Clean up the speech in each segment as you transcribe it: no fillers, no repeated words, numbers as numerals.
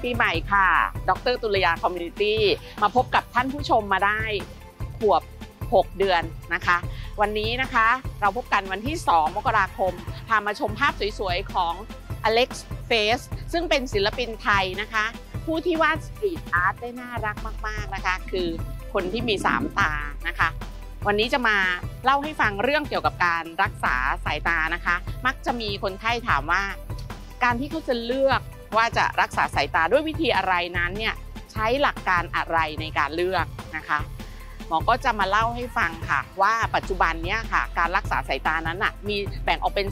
ปีใหม่ค่ะดร.ตุลยาคอมมูนิตี้มาพบกับท่านผู้ชมมาได้ขวบ6 เดือนนะคะวันนี้นะคะเราพบกันวันที่2 มกราคมพามาชมภาพสวยๆของ Alex Face ซึ่งเป็นศิลปินไทยนะคะผู้ที่วาดสตรีทอาร์ตได้น่ารักมากๆนะคะคือคนที่มี3 ตานะคะวันนี้จะมาเล่าให้ฟังเรื่องเกี่ยวกับการรักษาสายตานะคะมักจะมีคนไข้ถามว่าการที่เขาจะเลือกว่าจะรักษาสายตาด้วยวิธีอะไรนั้นเนี่ยใช้หลักการอะไรในการเลือกนะคะหมอก็จะมาเล่าให้ฟังค่ะว่าปัจจุบันเนี้ยค่ะการรักษาสายตานั้นมีแบ่งออกเป็น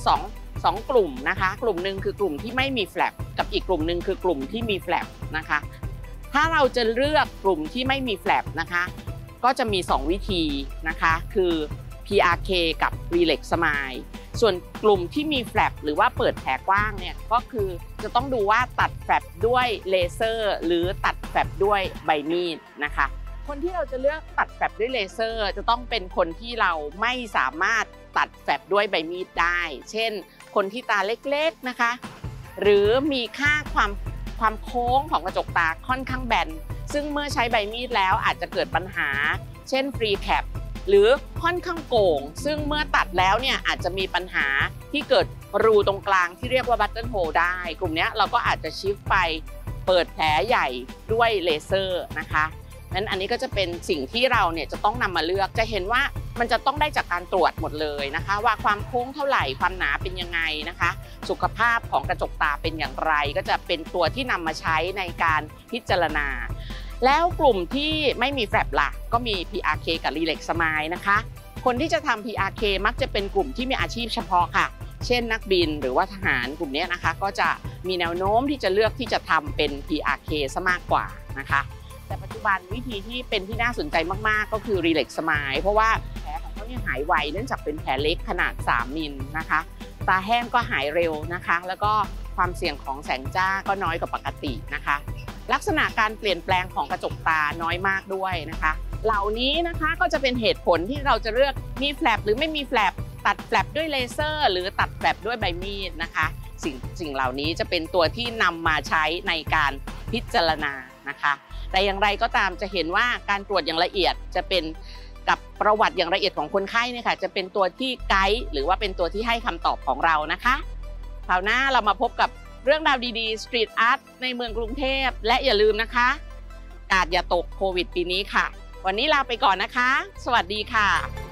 2 กลุ่มนะคะกลุ่มหนึ่งคือกลุ่มที่ไม่มีแฟลปกับอีกกลุ่มหนึ่งคือกลุ่มที่มีแฟลปนะคะถ้าเราจะเลือกกลุ่มที่ไม่มีแฟลปนะคะก็จะมี2 วิธีนะคะคือ PRK กับ Relax Smile ส่วนกลุ่มที่มีแฟลปหรือว่าเปิดแผลกว้างเนี่ยก็คือจะต้องดูว่าตัดแฟลปด้วยเลเซอร์หรือตัดแฟลปด้วยใบมีดนะคะคนที่เราจะเลือกตัดแฟลปด้วยเลเซอร์จะต้องเป็นคนที่เราไม่สามารถตัดแฟลปด้วยใบมีดได้เช่นคนที่ตาเล็กๆนะคะหรือมีค่าความโค้งของกระจกตาค่อนข้างแบนซึ่งเมื่อใช้ใบมีดแล้วอาจจะเกิดปัญหาเช่นฟรีแคปหรือค่อนข้างโก่งซึ่งเมื่อตัดแล้วเนี่ยอาจจะมีปัญหาที่เกิดรูตรงกลางที่เรียกว่าบัตเทิลโฮลได้กลุ่มนี้เราก็อาจจะชิฟไปเปิดแผลใหญ่ด้วยเลเซอร์นะคะนั้นอันนี้ก็จะเป็นสิ่งที่เราเนี่ยจะต้องนำมาเลือกจะเห็นว่ามันจะต้องได้จากการตรวจหมดเลยนะคะว่าความโค้งเท่าไหร่ความหนาเป็นยังไงนะคะสุขภาพของกระจกตาเป็นอย่างไรก็จะเป็นตัวที่นำมาใช้ในการพิจารณาแล้วกลุ่มที่ไม่มีแฟลปล่ะก็มี PRK กับ Relax Smile นะคะคนที่จะทำ PRK มักจะเป็นกลุ่มที่มีอาชีพเฉพาะค่ะเช่นนักบินหรือว่าทหารกลุ่มนี้นะคะก็จะมีแนวโน้มที่จะเลือกที่จะทำเป็น PRK ซะมากกว่านะคะแต่ปัจจุบันวิธีที่เป็นที่น่าสนใจมากๆก็คือ Relax Smile เพราะว่าแผลของเขาเนี่ยหายไวเนื่องจากเป็นแผลเล็กขนาด3 มิลนะคะตาแห้งก็หายเร็วนะคะแล้วก็ความเสี่ยงของแสงจ้าก็น้อยกว่าปกตินะคะลักษณะการเปลี่ยนแปลงของกระจกตาน้อยมากด้วยนะคะเหล่านี้นะคะก็จะเป็นเหตุผลที่เราจะเลือกมีแฟลปหรือไม่มีแฟลปตัดแฟลปด้วยเลเซอร์หรือตัดแฟลปด้วยใบมีดนะคะสิ่งเหล่านี้จะเป็นตัวที่นำมาใช้ในการพิจารณานะคะแต่อย่างไรก็ตามจะเห็นว่าการตรวจอย่างละเอียดจะเป็นกับประวัติอย่างละเอียดของคนไข้เนี่ยค่ะจะเป็นตัวที่ไกด์หรือว่าเป็นตัวที่ให้คำตอบของเรานะคะคราวหน้าเรามาพบกับเรื่องราวดีๆสตรีทอาร์ตในเมืองกรุงเทพและอย่าลืมนะคะกาดอย่าตกโควิดปีนี้ค่ะวันนี้ลาไปก่อนนะคะสวัสดีค่ะ